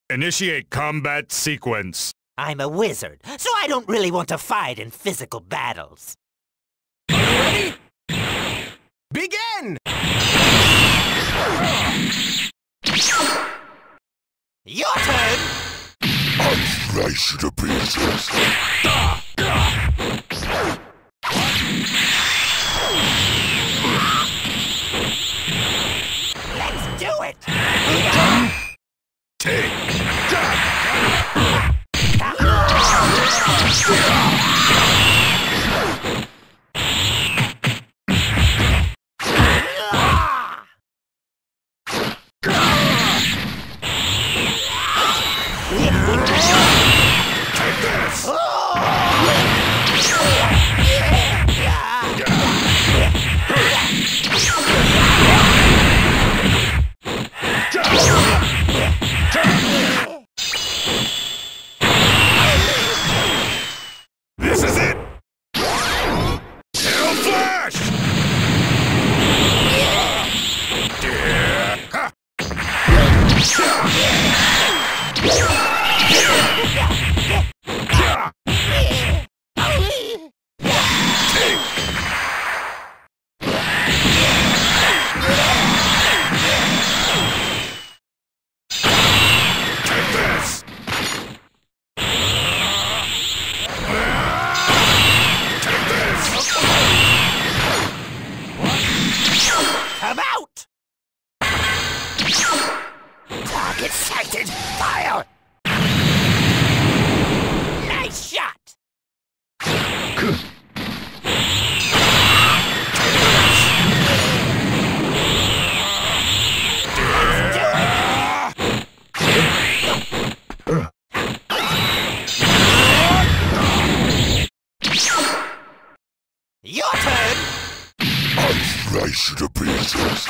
Initiate combat sequence. I'm a wizard, so I don't really want to fight in physical battles. Are you ready? Begin! Your turn! I'll slice you to pieces. Let's do it! Take. This is it! Hell Flash! Come out! Target sighted! Fire! Nice shot! Your turn! I'll slice you to pieces.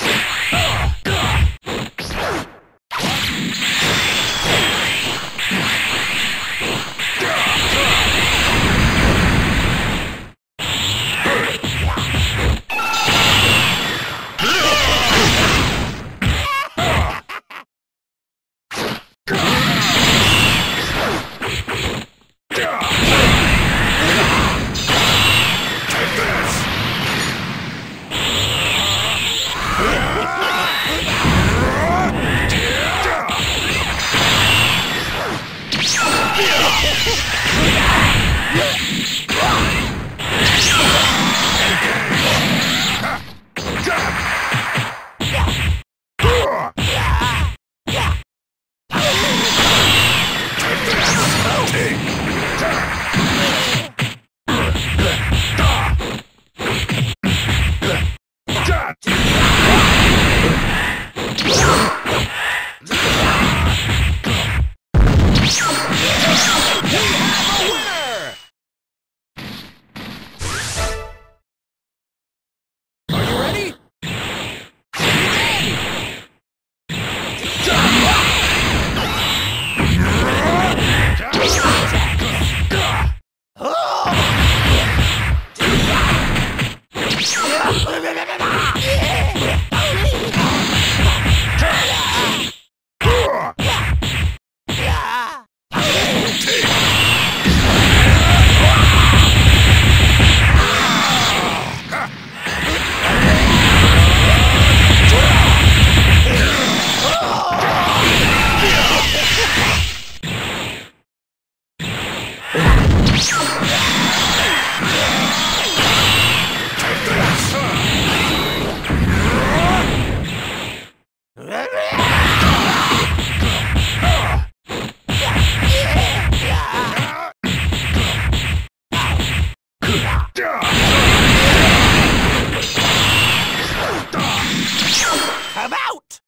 Come out!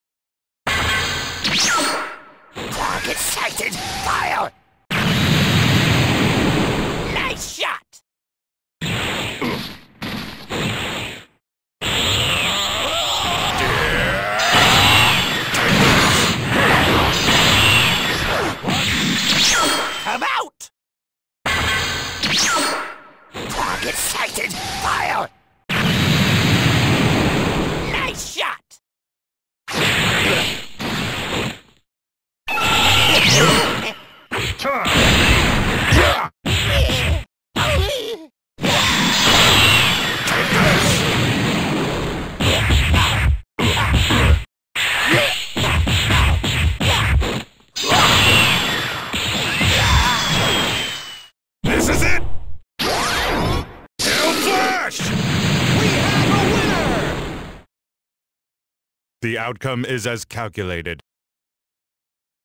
Target sighted! Fire! Nice shot! Come out! Target sighted! Fire! Nice shot! Crush! We have a winner! The outcome is as calculated.